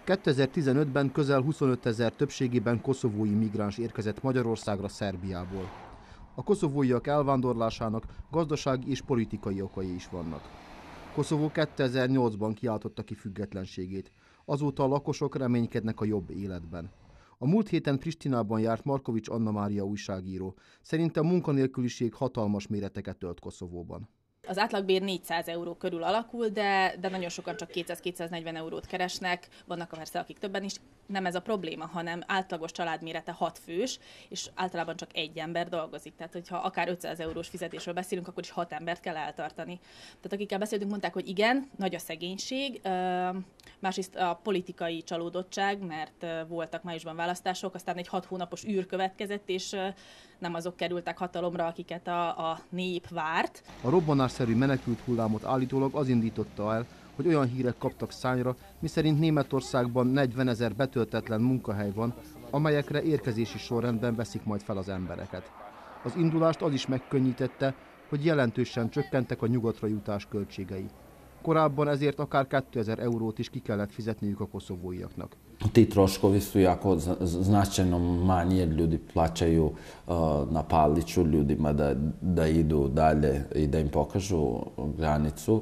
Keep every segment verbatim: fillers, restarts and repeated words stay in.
kétezer-tizenötben közel huszonötezer többségében koszovói migráns érkezett Magyarországra Szerbiából. A koszovóiak elvándorlásának gazdasági és politikai okai is vannak. Koszovó kétezer-nyolcban kiáltotta ki függetlenségét. Azóta a lakosok reménykednek a jobb életben. A múlt héten Pristinában járt Markovics Anna Mária újságíró. Szerinte a munkanélküliség hatalmas méreteket ölt Koszovóban. Az átlagbér négyszáz euró körül alakul, de, de nagyon sokan csak kétszáz-kétszáznegyven eurót keresnek, vannak persze akik többen is. Nem ez a probléma, hanem átlagos családmérete hat fős, és általában csak egy ember dolgozik. Tehát, hogyha akár ötszáz eurós fizetésről beszélünk, akkor is hat embert kell eltartani. Tehát akikkel beszéltünk, mondták, hogy igen, nagy a szegénység, másrészt a politikai csalódottság, mert voltak májusban választások, aztán egy hat hónapos űr következett, és nem azok kerültek hatalomra, akiket a, a nép várt. A robbanásszerű menekült hullámot állítólag az indította el, hogy olyan hírek kaptak szányra, miszerint Németországban negyvenezer betöltetlen munkahely van, amelyekre érkezési sorrendben veszik majd fel az embereket. Az indulást az is megkönnyítette, hogy jelentősen csökkentek a nyugatra jutás költségei. Korábban ezért akár kétezer eurót is ki kellett fizetniük a koszovóiaknak. Ti troškovi su jako značajno manji jer ljudi plaćaju uh, na paliću ljudima da, da idu dalje i da im pokažu granicu.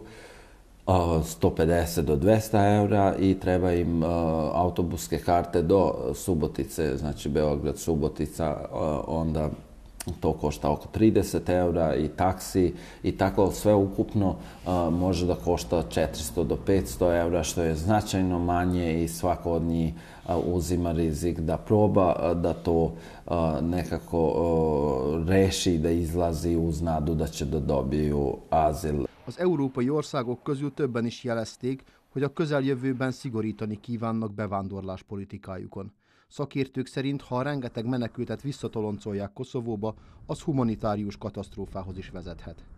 Uh, sto pedeset do dvesta eura i treba im uh, autobuske karte do Subotice, znači Beograd, Subotica, uh, onda to košta oko trideset eura i taksi i tako sve ukupno uh, može da košta četiristo do petsto eura, što je značajno manje i svako od njih uh, uzima rizik da proba uh, da to uh, nekako uh, reši, da izlazi uz nadu da će da dobiju azil. Az európai országok közül többen is jelezték, hogy a közeljövőben szigorítani kívánnak bevándorlás politikájukon. Szakértők szerint, ha a rengeteg menekültet visszatoloncolják Koszovóba, az humanitárius katasztrófához is vezethet.